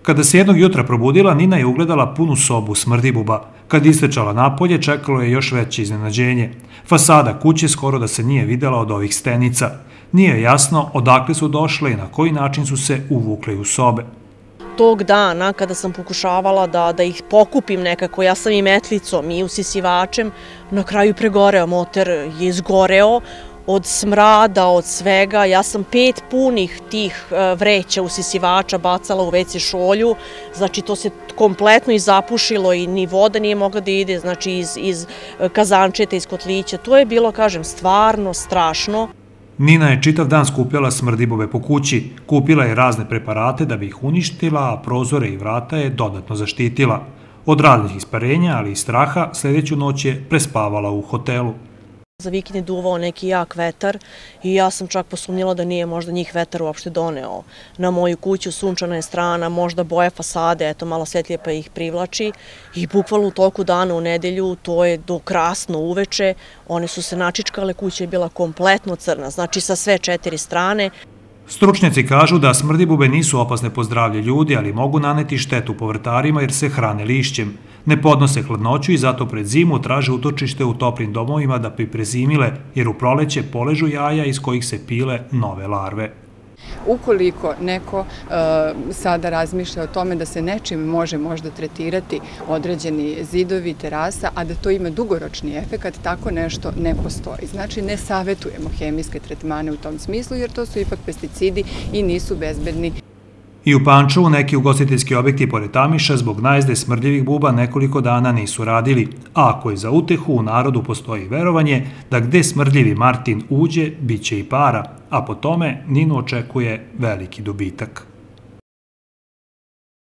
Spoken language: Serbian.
Kada se jednog jutra probudila, Nina je ugledala punu sobu smrdibuba. Kad istrčala napolje, čekalo je još veće iznenađenje. Fasada kuće skoro da se nije videla od ovih stenica. Nije jasno odakle su došle i na koji način su se uvukle u sobe. Tog dana kada sam pokušavala da ih pokupim nekako, ja sam i metlicom i usisivačem, na kraju pregoreo, motor je izgoreo od smrada, od svega. Ja sam 5 punih tih vreća usisivača bacala u WC šolju, znači to se kompletno i zapušilo i ni voda nije mogla da ide, znači iz kazančeta, iz kotlića. To je bilo, kažem, stvarno strašno. Nina je čitav dan skupljala smrdibove po kući, kupila je razne preparate da bi ih uništila, a prozore i vrata je dodatno zaštitila. Od raznih isparenja, ali i straha, sljedeću noć je prespavala u hotelu. Za vikend je duvao neki jak vetar i ja sam čak posumnjala da nije možda njih vetar uopšte doneo na moju kuću, sunčana je strana, možda boje fasade, eto malo svetlije pa ih privlači i bukvalno u toku dana u nedelju, to je do krasno uveče, one su se načičkale, kuća je bila kompletno crna, znači sa sve 4 strane. Stručnjaci kažu da smrdibube nisu opasne po zdravlje ljudi, ali mogu naneti štetu povrtarima jer se hrane lišćem. Ne podnose hladnoću i zato pred zimu traže utočište u toplim domovima da bi prezimile, jer u proleće poležu jaja iz kojih se pile nove larve. Ukoliko neko sada razmišlja o tome da se nečim može možda tretirati određeni zidovi, terasa, a da to ima dugoročni efekat, tako nešto ne postoji. Znači, ne savjetujemo hemijske tretmane u tom smislu, jer to su ipak pesticidi i nisu bezbedni. I u Pančevu neki ugostiteljski objekti pored Tamiša zbog najezde smrdljivih buba nekoliko dana nisu radili. A ako je za utehu, u narodu postoji verovanje da gde smrdljivi Martin uđe, bit će i para, a po tome Ninu očekuje veliki dobitak.